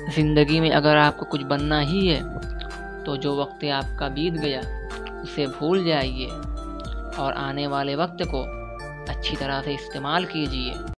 ज़िंदगी में अगर आपको कुछ बनना ही है तो जो वक्त आपका बीत गया उसे भूल जाइए और आने वाले वक्त को अच्छी तरह से इस्तेमाल कीजिए।